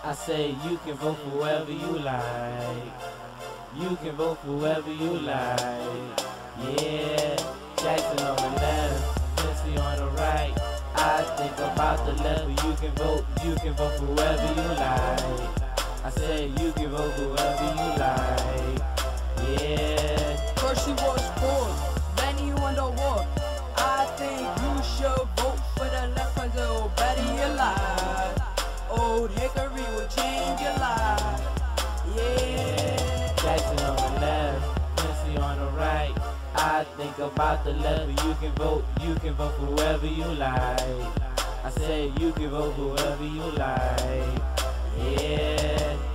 I say you can vote for whoever you like. You can vote for whoever you like. Yeah, Jackson on the left, Quincy on the right. I think about the left, but you can vote for whoever you like. I say you can vote for whoever you like. Yeah. First he was born, then he won the war. I think you should vote for the left, cause it will better your life. Old Hickory will change your life. Yeah. Jackson on the left, Quincy on the right. I think about the left, but you can vote for whoever you like. I say you can vote for whoever you like. Yeah.